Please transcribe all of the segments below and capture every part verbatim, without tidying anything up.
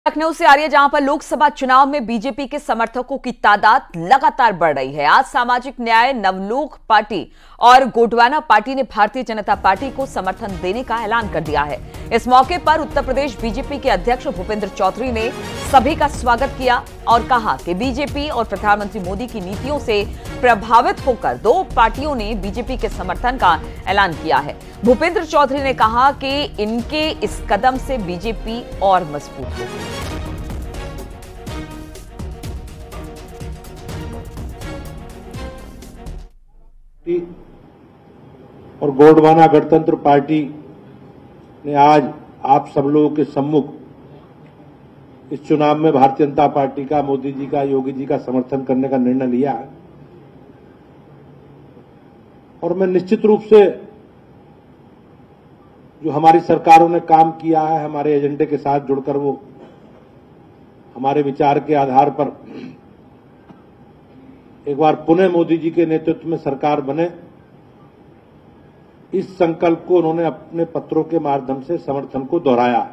लखनऊ से आ रही है, जहां पर लोकसभा चुनाव में बीजेपी के समर्थकों की तादाद लगातार बढ़ रही है। आज सामाजिक न्याय नवलोक पार्टी और गोंडवाना पार्टी ने भारतीय जनता पार्टी को समर्थन देने का ऐलान कर दिया है। इस मौके पर उत्तर प्रदेश बीजेपी के अध्यक्ष भूपेंद्र चौधरी ने सभी का स्वागत किया और कहा कि बीजेपी और प्रधानमंत्री मोदी की नीतियों से प्रभावित होकर दो पार्टियों ने बीजेपी के समर्थन का ऐलान किया है। भूपेंद्र चौधरी ने कहा कि इनके इस कदम से बीजेपी और मजबूत होगी। और गोंडवाना गणतंत्र पार्टी ने आज आप सब लोगों के सम्मुख इस चुनाव में भारतीय जनता पार्टी का, मोदी जी का, योगी जी का समर्थन करने का निर्णय लिया है। और मैं निश्चित रूप से जो हमारी सरकारों ने काम किया है, हमारे एजेंडे के साथ जुड़कर वो हमारे विचार के आधार पर एक बार पुनः मोदी जी के नेतृत्व में सरकार बने, इस संकल्प को उन्होंने अपने पत्रों के माध्यम से समर्थन को दोहराया।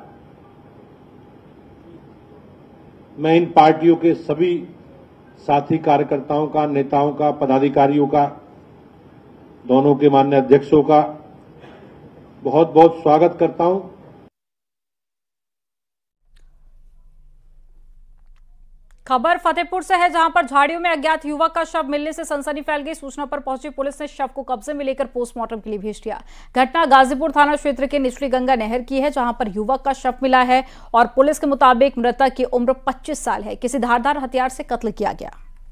मैं इन पार्टियों के सभी साथी कार्यकर्ताओं का, नेताओं का, पदाधिकारियों का, दोनों के माननीय अध्यक्षों का बहुत बहुत स्वागत करता हूं। खबर फतेहपुर से है, जहां पर झाड़ियों में अज्ञात युवक का शव मिलने से सनसनी फैल गई। सूचना पर पहुंची पुलिस ने शव को कब्जे में लेकर पोस्टमार्टम के लिए भेज दिया। घटना गाजीपुर थाना क्षेत्र के निचली गंगा नहर की है, जहां पर युवक का शव मिला है और पुलिस के मुताबिक मृतक की उम्र पच्चीस साल है। किसी धारदार हथियार से कत्ल किया गया।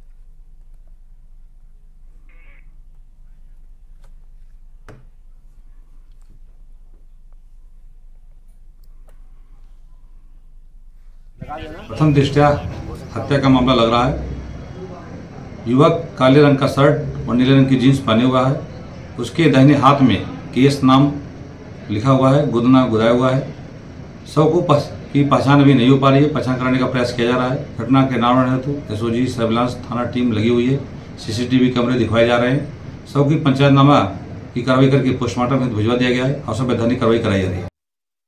प्रथम दृष्टया हत्या का मामला लग रहा है। युवक काले रंग का शर्ट और नीले रंग की जींस पहने हुआ है। उसके दाहिने हाथ में केएस नाम लिखा हुआ है, गुदना गुदाया हुआ है। शव को पस, की पहचान अभी नहीं हो पा रही है, पहचान कराने का प्रयास किया जा रहा है। घटना के नामकरण हेतु एसओजी सर्विलांस थाना टीम लगी हुई है। सीसीटीवी कैमरे दिखवाए जा रहे हैं। शव की पंचायतनामा की कार्रवाई करके पोस्टमार्टम हेतु भिजवा दिया गया है और संवैधानिक कार्रवाई कराई जा रही है।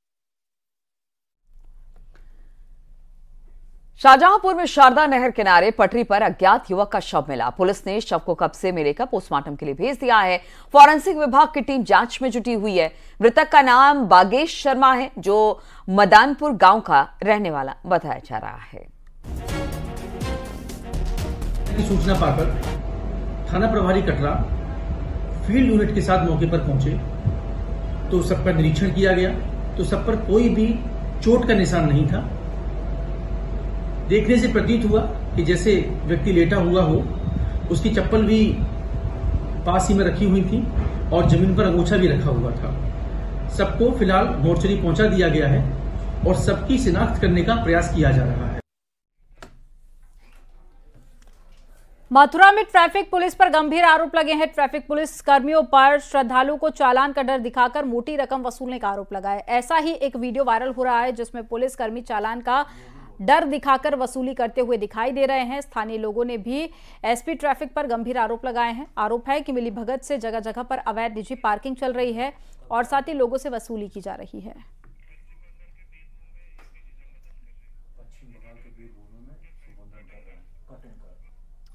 शाहजहांपुर में शारदा नहर किनारे पटरी पर अज्ञात युवक का शव मिला। पुलिस ने शव को कब्जे में लेकर पोस्टमार्टम के लिए भेज दिया है। फॉरेंसिक विभाग की टीम जांच में जुटी हुई है। मृतक का नाम बागेश शर्मा है, जो मदानपुर गांव का रहने वाला बताया जा रहा है। सूचना पाकर थाना प्रभारी कटरा फील्ड यूनिट के साथ मौके पर पहुंचे तो सब का निरीक्षण किया गया तो सब पर कोई भी चोट का निशान नहीं था। देखने से प्रतीत हुआ कि जैसे व्यक्ति लेटा हुआ हो, उसकी चप्पल भी पास ही में रखी हुई थी और जमीन पर अंगोछा भी रखा हुआ था। सबको फिलहाल मोर्चरी पहुंचा दिया गया है और सबकी शिनाख्त करने का प्रयास किया जा रहा है। मथुरा में ट्रैफिक पुलिस पर गंभीर आरोप लगे हैं। ट्रैफिक पुलिस कर्मियों पर श्रद्धालुओं को चालान का डर दिखाकर मोटी रकम वसूलने का आरोप लगा है। ऐसा ही एक वीडियो वायरल हो रहा है, जिसमें पुलिस कर्मी चालान का डर दिखाकर वसूली करते हुए दिखाई दे रहे हैं। स्थानीय लोगों ने भी एसपी ट्रैफिक पर गंभीर आरोप लगाए हैं। आरोप है कि मिलीभगत से जगह जगह पर अवैध निजी पार्किंग चल रही है और साथ ही लोगों से वसूली की जा रही है।